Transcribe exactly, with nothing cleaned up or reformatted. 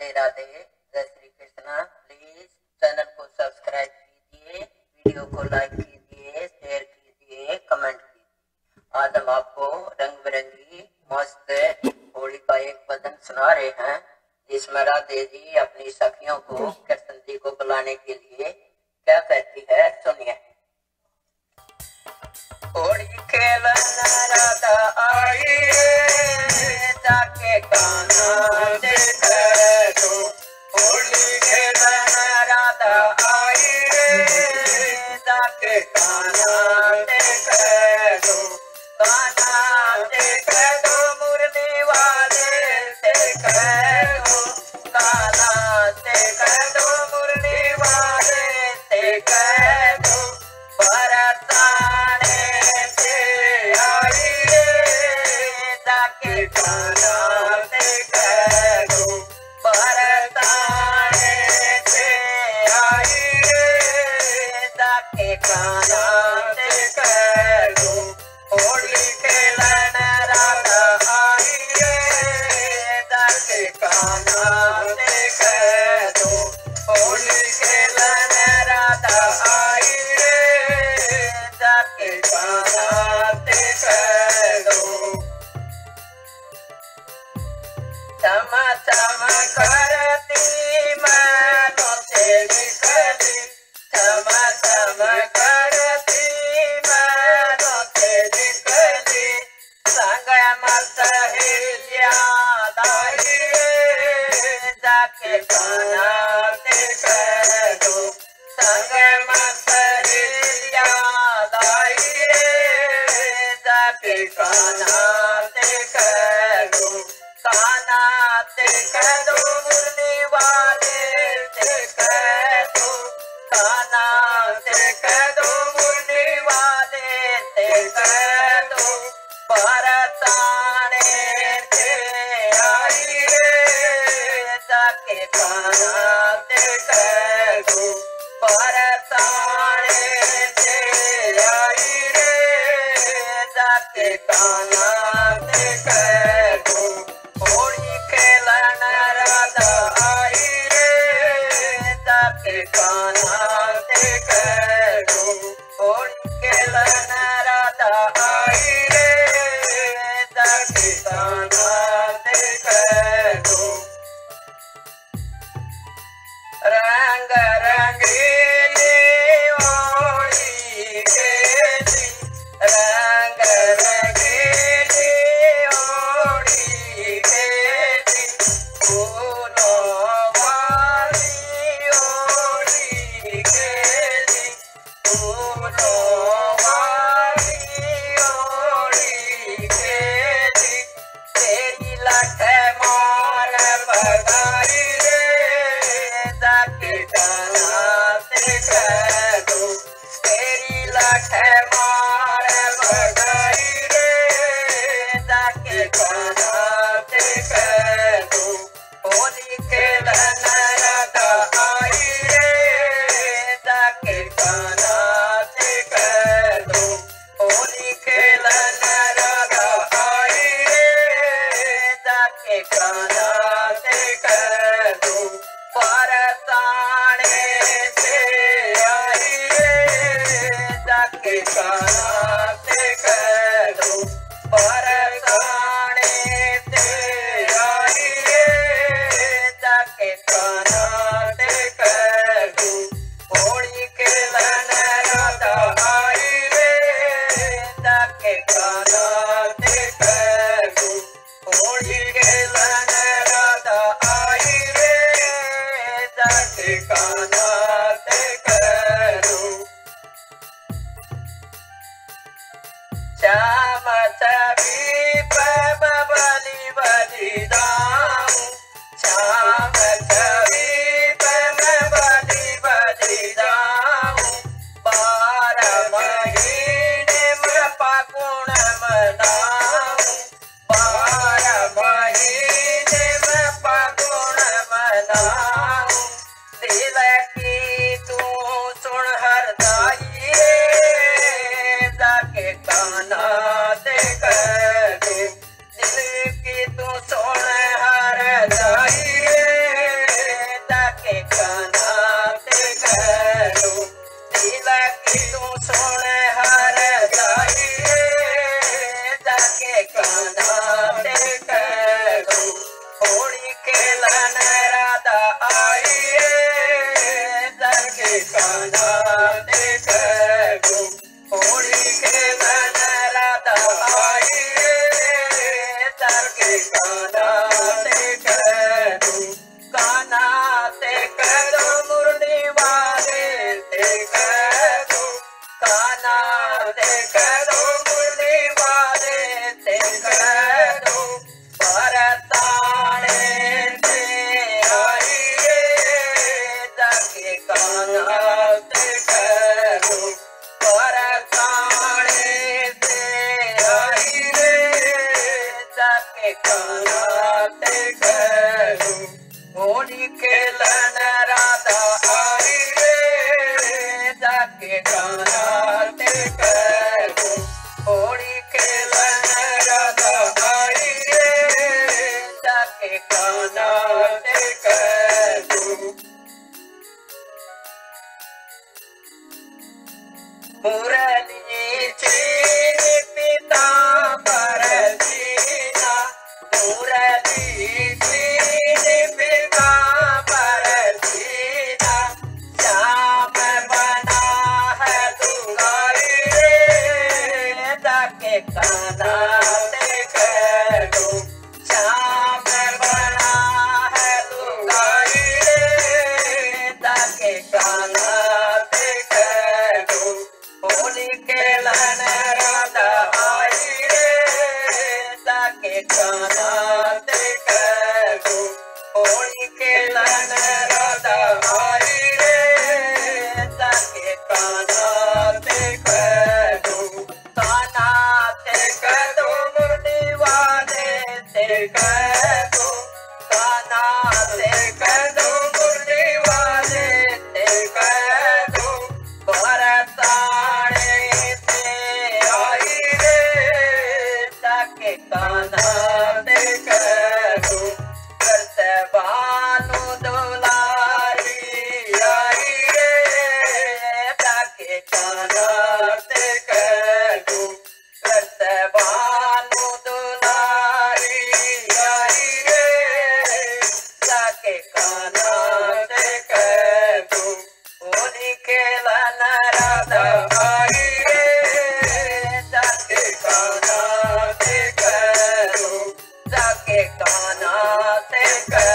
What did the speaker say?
राधे राधे, जय Shri Krishna. Please channel को subscribe कीजिए, वीडियो को लाइक कीजिए, शेयर कीजिए, कमेंट कीजिए। आज हम आपको रंग बिरंगी मस्त होली का एक भजन सुना रहे हैं, जिसमें राधे जी अपनी सखियों को कृष्ण जी को बुलाने के लिए क्या कहती है, सुनिए। होली खेलना राधा आई जाके कान्हा देखे तो, होली खेलना राधा आई जाके कान्हा देखे तो, कान्हा देखे तो मुरली वाले देखे तो, कान्हा देखे तो मुरली वाले देखे तो, बरसाने से आई जाके कान्हा देखे तो, बरसाने से आई जाके कान्हा देखे तो, होली खेलन राधा आई जाके कान्हा देखे तो, होली खेलन राधा आई जाके कान्हा देखे तो। चम चम करती मैनों से निकली, चम चम करती मैनों से निकली, संग मत याद आई जाके कान्हा देखे तो, संग मत याद आई जाके कान्हा देखे तो, कान्हा देखे तो मुरली वाले देखे तो, कान्हा देखे तो मुरली वाले देखे तो, बरसाने से आई जाके कान्हा देखे तो, बरसाने से आई जाके कान्हा देखे तो, होली खेलन राधा आई जाके कान्हा देखे तो, होली खेलन राधा आई जाके कान्हा देखे तो। रंग रंगीली होली खेली, रंग रंगीली होली खेली, फूलों वाली होली खेली, फूलों वाली होली खेली, तेरी लठ मार भगाई जाके कान्हा देखे तो, तेरी लठ मार भगाई जाके कान्हा देखे तो, होली खेलन राधा आई जाके कान्हा देखे तो, होली खेलन राधा आई जाके कान्हा देखे तो, बरसाने से आई जाके कान्हा देखे तो, बरसाने से आई जाके कान्हा देखे तो, होली खेलन राधा आई जाके कान्हा देखे तो, होली खेलन राधा आई जाके कान्हा देखे तो। श्याम छवि पे बलि बलि दाऊं, श्याम छवि पे बलि बलि दाऊं, बारह महीने में फागुन मनाऊं, बारह महीने में फागुन मनाऊं, दिल की तू सुन हरदाई जाके कान्हा देखे तो, दिल की तू सुन हरदाई जाके काना से कह दूं, काना से कह दो मुरली वाले से कह दूं, काना से कह दो मुरली वाले से कह दूं, बरसाने से आई रे जाके काना से कह दूं, बरसाने से आई रे जाके काना से कह दूं, होली खेलन राधा आई रे जाके काना से कह दूं, होली खेलन राधा आई रे जाके काना से कह दूं, मुरली चीनी पीतांबर जीना, मुरली चीनी पीतांबर जीना, श्याम बना है दुआरी रे जाके काना से कह दूं, श्याम बना है दुआरी रे जाके काना से कह दूं, होली खेलन राधा आई रे जाके काना से कह दूं, होली खेलन राधा आई रे जाके काना से कह दूं, काना से कह दो मुरली वाले से कह दूं, काना से कह दो मुरली वाले से कह दूं, बरसाने से आई रे जाके काना से कह दूं, करते बानु दुलारी आई रे जाके काना से कह दूं, करते बानु दुलारी आई रे जाके काना से कह दूं, होली खेलन राधा आई रे जाके काना से कह दूं, जाके काना से कह